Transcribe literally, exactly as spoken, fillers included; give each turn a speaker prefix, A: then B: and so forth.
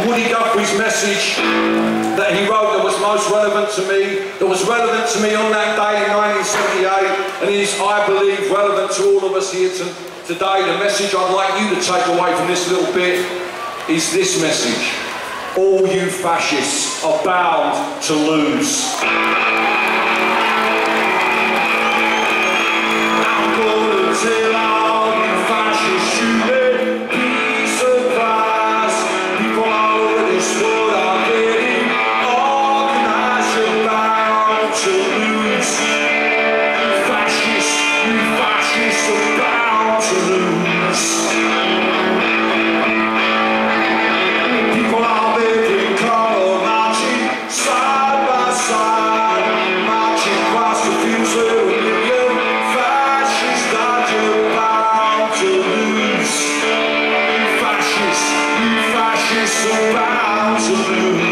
A: Woody Guthrie's message that he wrote that was most relevant to me, that was relevant to me on that day in nineteen seventy-eight, and is, I believe, relevant to all of us here to, today. The message I'd like you to take away from this little bit is this message: all you fascists are bound to lose. I'm gonna tell all you fascists you may be surprised. People all over this world are getting organized. You're bound to lose. You fascists, you fascists are bound to lose. People are making color marching side by side, marching across the fields of a million fascists that you're bound to lose. You fascists, you fascists are bound to lose.